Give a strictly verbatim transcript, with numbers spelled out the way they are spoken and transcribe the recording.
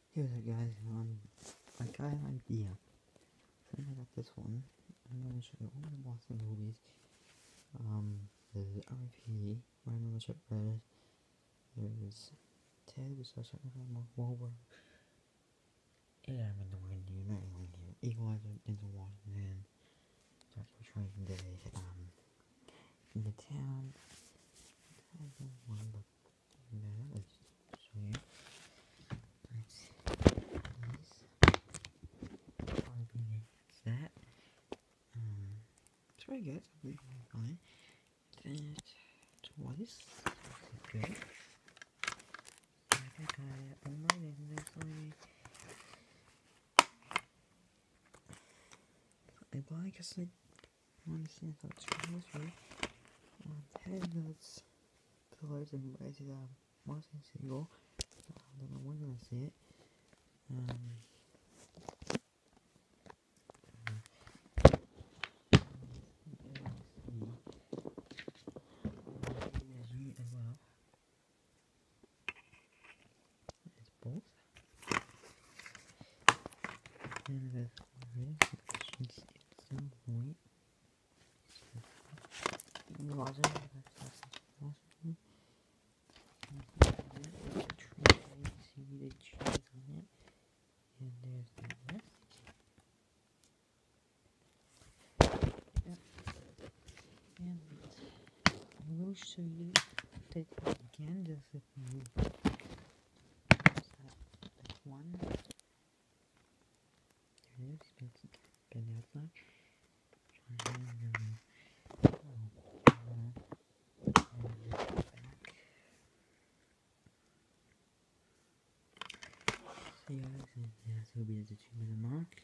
Here's it guys, um, I got an idea. So I got this one. I'm going to show you all the Boston movies. Um, there's R I P, Random Richard Brothers. There's Ted, which I shot from Mark Wahlberg. And I'm in the one here, not in the one here. Equalizer, Denzel Washington. Joshua Training Day. Um, in the town. I don't want to look that. Let's show you. Let's see. It's that. Um, it's very good. I believe I'm fine. Then twice. That's good. I think I got it. Oh my goodness, sorry. Well, I guess I understand how it's from this way. Um, ten minutes pillars and right to the Martin single. I don't know when I'm gonna see it. Um, as well. It's both. And there's should see at some point. Water, that's awesome. The tree, you see the trees on it. And there's the rest. Yep. And I will show you that again, just if you that's one. There it is, it's been outside. Try and um, oh, uh, and back. So yeah, so yeah, so it'll be at the two minute mark.